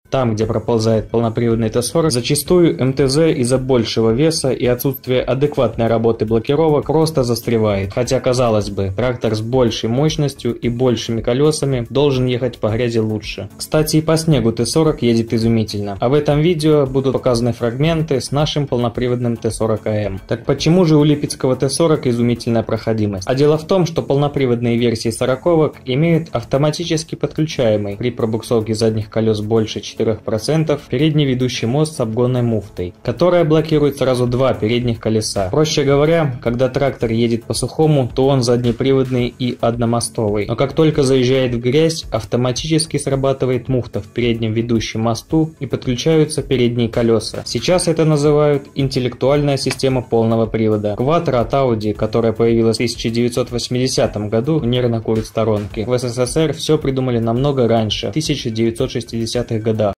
Там, где проползает полноприводный Т-40, зачастую МТЗ из-за большего веса и отсутствия адекватной работы блокировок просто застревает. Хотя, казалось бы, трактор с большей мощностью и большими колесами должен ехать по грязи лучше. Кстати, и по снегу Т-40 едет изумительно. А в этом видео будут показаны фрагменты с нашим полноприводным Т-40АМ. Так почему же у липецкого Т-40 изумительная проходимость? А дело в том, что полноприводные версии 40-ок имеют автоматически подключаемый при пробуксовке задних колес больше 4% передний ведущий мост с обгонной муфтой, которая блокирует сразу два передних колеса. Проще говоря, когда трактор едет по сухому, то он заднеприводный и одномостовый. Но как только заезжает в грязь, автоматически срабатывает муфта в переднем ведущем мосту и подключаются передние колеса. Сейчас это называют интеллектуальная система полного привода. Quattro от Audi, которая появилась в 1980 году, нервно курит сторонки. В СССР все придумали намного раньше, в 1960-х годах.